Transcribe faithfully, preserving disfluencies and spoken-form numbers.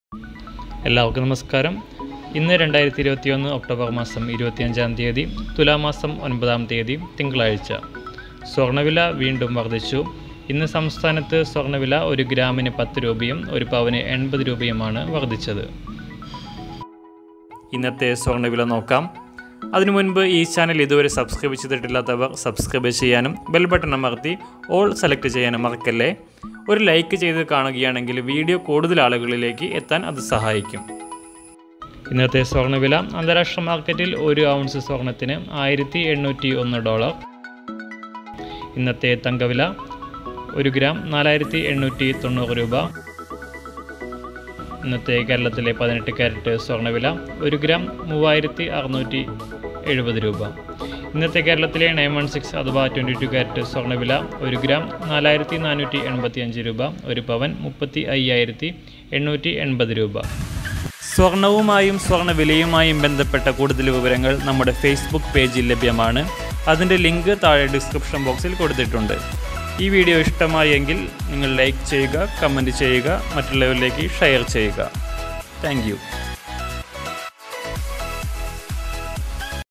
എല്ലാവർക്കും നമസ്കാരം. ഇന്ന് രണ്ടായിരത്തി ഇരുപത്തി ഒന്ന് ഒക്ടോബർ മാസം ഇരുപത്തിയഞ്ചാം തീയതി, തുലാമാസം ഒൻപതാം തീയതി തിങ്കളാഴ്ച. സ്വർണ്ണവില വീണ്ടും വർദ്ധിച്ചു. ഇന്ന് സംസ്ഥാനത്ത് സ്വർണ്ണവില ഒരു ഗ്രാമിന് പത്ത് രൂപയും ഒരു പവന് എൺപത് രൂപയുമാണ് വർദ്ധിച്ചത്. ഇന്നത്തെ സ്വർണ്ണവില നോക്കാം. അതിനു മുൻപ് ഈ ചാനൽ ഇതുവരെ സബ്സ്ക്രൈബ് ചെയ്തിട്ടില്ലാത്തവർ സബ്സ്ക്രൈബ് ചെയ്യാനും ബെൽ ബട്ടൺ അമർത്തി ഓൾ സെലക്ട് ചെയ്യാനും മറക്കല്ലേ. ഒരു ലൈക്ക് ചെയ്ത് കാണുകയാണെങ്കിൽ വീഡിയോ കൂടുതൽ ആളുകളിലേക്ക് എത്താൻ അത് സഹായിക്കും. ഇന്നത്തെ സ്വർണ്ണവില അന്താരാഷ്ട്ര മാർക്കറ്റിൽ ഒരു ഔൺസ് സ്വർണത്തിന് ആയിരത്തി എണ്ണൂറ്റി ഒന്ന് ഡോളർ. ഇന്നത്തെ തങ്കവില ഒരു ഗ്രാം നാലായിരത്തി എണ്ണൂറ്റി തൊണ്ണൂറ് രൂപ. ഇന്നത്തെ കേരളത്തിലെ പതിനെട്ട് ക്യാരറ്റ് സ്വർണ്ണവില ഒരു ഗ്രാം മൂവായിരത്തി അറുന്നൂറ്റി എഴുപത് രൂപ. ഇന്നത്തെ കേരളത്തിലെ നയൻ വൺ സിക്സ് അഥവാ ട്വൻറ്റി ടു ക്യാരറ്റ് സ്വർണ്ണവില ഒരു ഗ്രാം നാലായിരത്തി നാനൂറ്റി എൺപത്തി അഞ്ച് രൂപ. ഒരു പവൻ മുപ്പത്തി അയ്യായിരത്തി എണ്ണൂറ്റി എൺപത് രൂപ. സ്വർണവുമായും സ്വർണ്ണവിലയുമായും ബന്ധപ്പെട്ട കൂടുതൽ വിവരങ്ങൾ നമ്മുടെ ഫേസ്ബുക്ക് പേജിൽ ലഭ്യമാണ്. അതിൻ്റെ ലിങ്ക് താഴെ ഡിസ്ക്രിപ്ഷൻ ബോക്സിൽ കൊടുത്തിട്ടുണ്ട്. ഈ വീഡിയോ ഇഷ്ടമായെങ്കിൽ നിങ്ങൾ ലൈക്ക് ചെയ്യുക, കമൻറ്റ് ചെയ്യുക, മറ്റുള്ളവരിലേക്ക് ഷെയർ ചെയ്യുക. Thank U.